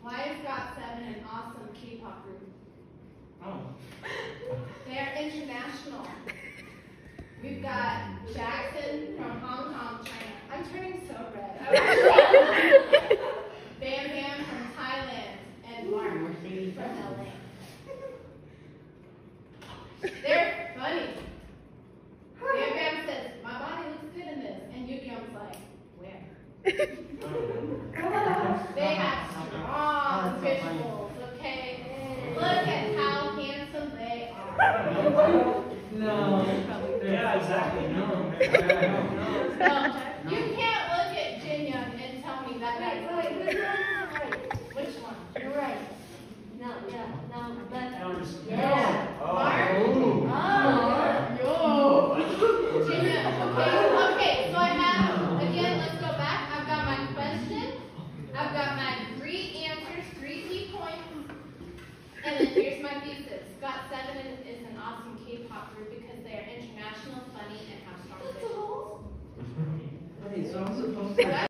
Why is GOT7 an awesome K-pop group? Oh. They are international. We've got Jackson from Hong Kong, China. I'm turning so red.